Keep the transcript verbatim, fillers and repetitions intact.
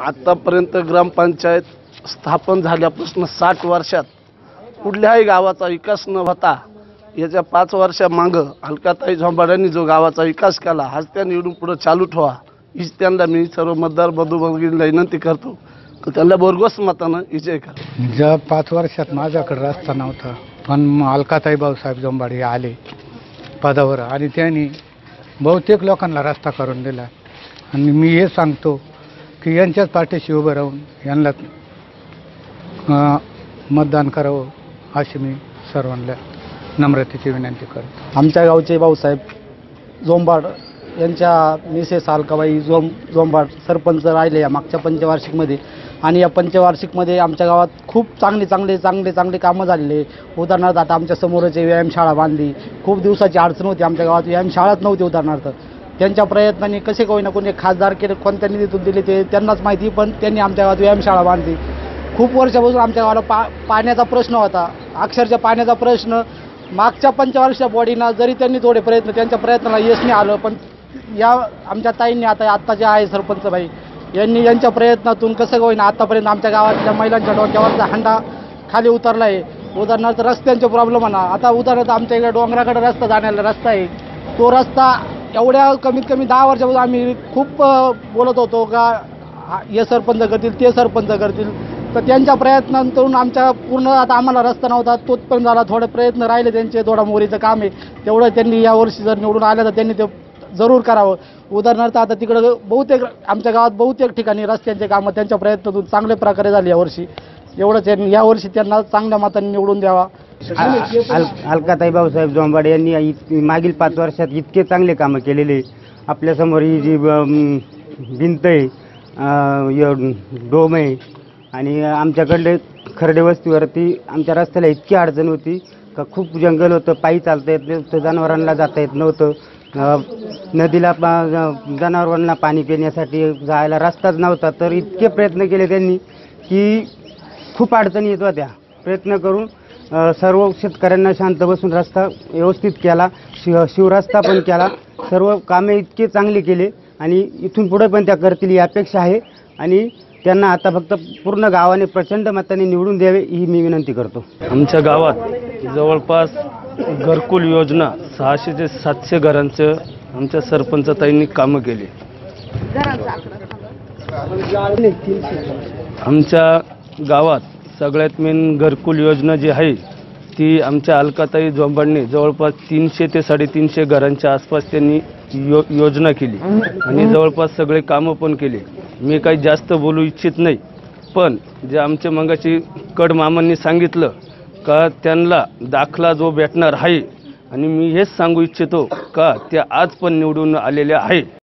आतापर्यंत ग्रामपंचायत स्थापन झाल्यापासून साठ वर्षात कुठल्याही गावाचा विकास न होता याच्या पाच वर्षामागं अलकाताई झोंबाड्यांनी जो गावाचा विकास केला आज त्या निवडून पुढे चालू ठेवा हीच त्यांना मी सर्व मतदार बंधूभगिनींना विनंती करतो तर त्यांना बोरघोस मतानं विजय करा। ज्या पाच वर्षात माझ्याकडे रस्ता नव्हता पण अलकाताई भाऊसाहेब झोंबाडे आले पदावर आणि त्यांनी बहुतेक लोकांना रस्ता करून दिला आणि मी हे सांगतो की यांच्याच पाठीशी उभं राहून यांना मतदान करावं अशी मी सर्वांना नम्रतेची विनंती करतो। आमच्या गावचे भाऊसाहेब झोंबाड यांच्या मिसेस अलकाबाई झों झोंबाड सरपंच राहिले या मागच्या पंचवार्षिकमध्ये आणि या पंचवार्षिकमध्ये आमच्या गावात खूप चांगली चांगले चांगले चांगले कामं झालेले। उदाहरणार्थ आता आमच्या समोरच व्यायामशाळा बांधली, खूप दिवसाची अडचण होती आमच्या गावात व्यायामशाळाच नव्हती। उदाहरणार्थ त्यांच्या प्रयत्नांनी कसे कोणी ना कोणी खासदार केले कोणत्या निधीतून दिले ते त्यांनाच माहिती, पण त्यांनी आमच्या गावात व्यायामशाळा बांधली। खूप वर्षापासून आमच्या गावाला पा पाण्याचा प्रश्न होता, अक्षरशः पाण्याचा प्रश्न मागच्या पंचवार्षिक बॉडीनं जरी त्यांनी थोडे प्रयत्न त्यांच्या प्रयत्नाला यश नाही आलं, पण या आमच्या ताईंनी आता आत्ता जे आहे सरपंचबाई यांनी यांच्या प्रयत्नातून कसं होईना आतापर्यंत आमच्या गावातल्या महिलांच्या डोक्यावरचा हंडा खाली उतरला आहे। उदाहरणार्थ रस्त्यांचे प्रॉब्लेम म्हणा, आता उदाहरणार्थ आमच्या इकडे डोंगराकडे रस्ता जाण्याला रस्ता आहे, तो रस्ता एवढ्या कमीत कमी दहा वर्षापासून आम्ही खूप बोलत होतो का हे सरपंच करतील ते सरपंच करतील, तर त्यांच्या प्रयत्नांतून आमच्या पूर्ण आता आम्हाला रस्ता नव्हता तोच पण झाला। थोडे प्रयत्न राहिले त्यांचे, थोडा मोरीचं काम आहे तेवढं त्यांनी यावर्षी जर निवडून आलं तर त्यांनी ते जरूर करावं। उदाहरणार्थ आता तिकडं बहुतेक आमच्या गावात बहुतेक ठिकाणी रस्त्यांचे कामं त्यांच्या प्रयत्नातून चांगल्या प्रकारे झाली यावर्षी, एवढंच यावर्षी त्यांना चांगल्या मतांनी निवडून द्यावा। अल अलकाताई भाऊसाहेब झोंबाडे यांनी मागील पाच वर्षात इतके चांगले कामं केलेले। आपल्यासमोर ही जी भिंत आहे, डोम आहे आणि आमच्याकडले खर्डे वस्तीवरती आमच्या रस्त्याला इतकी अडचण होती का खूप जंगल होतं, पायी चालता येत नव्हतं, जनावरांना जाता येत नव्हतं, नदीला जनावरांना पाणी पिण्यासाठी जायला रस्ताच नव्हता। तर इतके प्रयत्न केले त्यांनी की खूप अडचणी येत होत्या। प्रयत्न करून सर्व शेतकऱ्यांना शांत बसून रस्ता व्यवस्थित केला, शिव शिवरस्ता पण केला, सर्व कामे इतके चांगले केले आणि इथून पुढे पण त्या करतील ही अपेक्षा आहे आणि त्यांना आता फक्त पूर्ण गावाने प्रचंड मताने निवडून द्यावे ही मी विनंती करतो। आमच्या गावात जवळपास घरकुल योजना सहाशे ते सातशे घरांचं आमच्या सरपंचताईंनी कामं केली। आमच्या गावात सगळ्यात मेन घरकुल योजना जी आहे ती आमच्या अलकाताई झोंबाडने जवळपास तीनशे ते साडेतीनशे घरांच्या आसपास त्यांनी यो योजना केली आणि जवळपास सगळे कामं पण केले। मी काही जास्त बोलू इच्छित नाही, पण जे आमच्या मंगाची कड मामांनी सांगितलं का त्यांना दाखला जो भेटणार आहे आणि मी हेच सांगू इच्छितो का ते आज पण निवडून आलेले आहे।